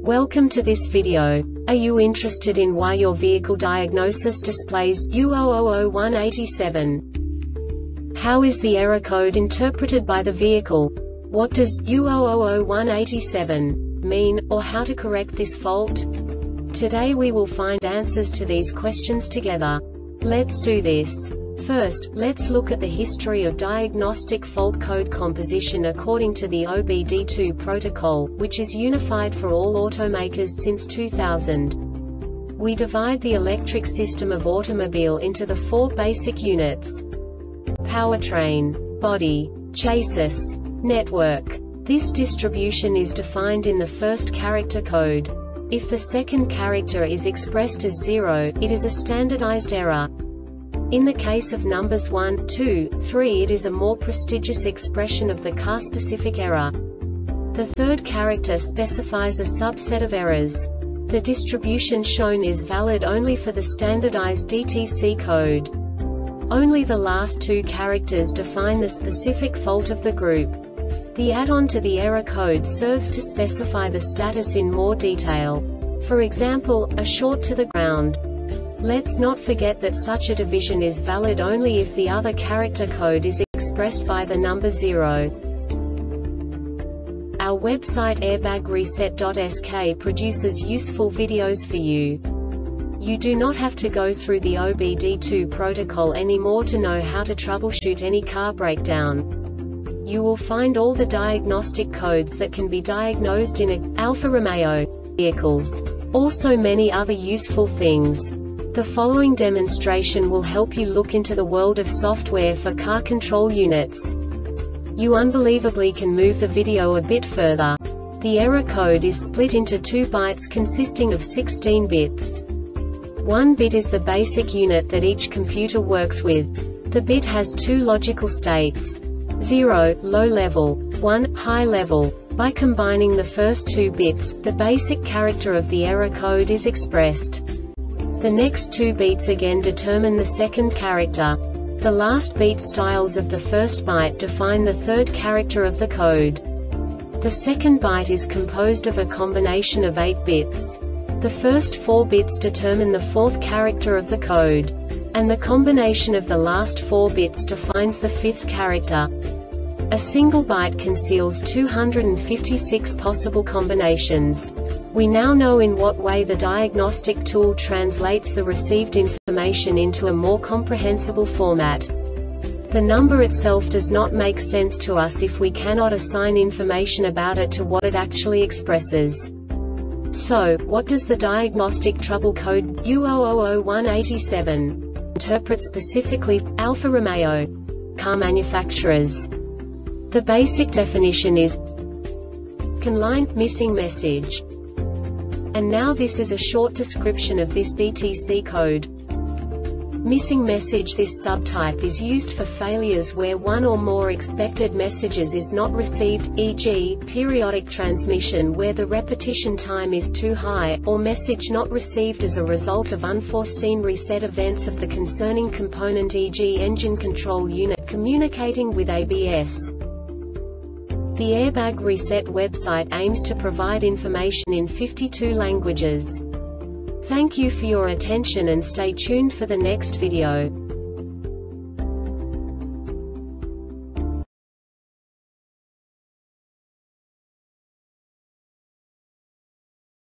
Welcome to this video. Are you interested in why your vehicle diagnosis displays U000187? How is the error code interpreted by the vehicle? What does U000187 mean, or how to correct this fault? Today we will find answers to these questions together. Let's do this. First, let's look at the history of diagnostic fault code composition according to the OBD2 protocol, which is unified for all automakers since 2000. We divide the electric system of automobile into the four basic units: powertrain, body, chassis, network. This distribution is defined in the first character code. If the second character is expressed as 0, it is a standardized error. In the case of numbers 1, 2, 3, it is a more prestigious expression of the car-specific error. The third character specifies a subset of errors. The distribution shown is valid only for the standardized DTC code. Only the last two characters define the specific fault of the group. The add-on to the error code serves to specify the status in more detail. For example, a short to the ground. Let's not forget that such a division is valid only if the other character code is expressed by the number 0. Our website airbagreset.sk produces useful videos for you. You do not have to go through the OBD2 protocol anymore to know how to troubleshoot any car breakdown. You will find all the diagnostic codes that can be diagnosed in Alfa Romeo vehicles. Also many other useful things. The following demonstration will help you look into the world of software for car control units. You unbelievably can move the video a bit further. The error code is split into 2 bytes consisting of 16 bits. 1 bit is the basic unit that each computer works with. The bit has 2 logical states: 0, low level, 1, high level. By combining the first 2 bits, the basic character of the error code is expressed. The next 2 beats again determine the second character. The last beat styles of the first byte define the third character of the code. The second byte is composed of a combination of 8 bits. The first 4 bits determine the fourth character of the code. And the combination of the last 4 bits defines the fifth character. A single byte conceals 256 possible combinations. We now know in what way the diagnostic tool translates the received information into a more comprehensible format. The number itself does not make sense to us if we cannot assign information about it to what it actually expresses. So, what does the diagnostic trouble code U000187 interpret specifically for Alfa Romeo car manufacturers? The basic definition is CAN line, missing message. And now this is a short description of this DTC code. Missing message. This subtype is used for failures where one or more expected messages is not received, e.g., periodic transmission where the repetition time is too high, or message not received as a result of unforeseen reset events of the concerning component, e.g., engine control unit communicating with ABS. The Airbag Reset website aims to provide information in 52 languages. Thank you for your attention and stay tuned for the next video.